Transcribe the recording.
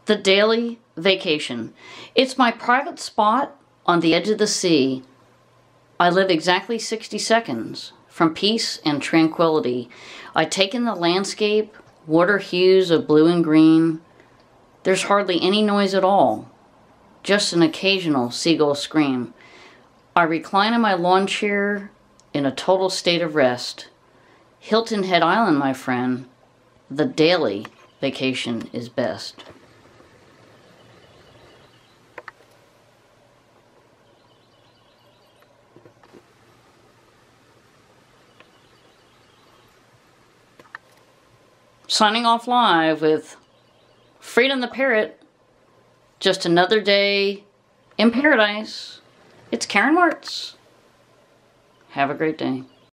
The daily vacation. It's my private spot on the edge of the sea. I live exactly 60 seconds from peace and tranquility. I take in the landscape, water hues of blue and green. There's hardly any noise at all, just an occasional seagull scream. I recline in my lawn chair in a total state of rest. Hilton Head Island, my friend. The daily vacation is best. Signing off live with Freedom the Parrot. Just another day in paradise. It's Karen Martz. Have a great day.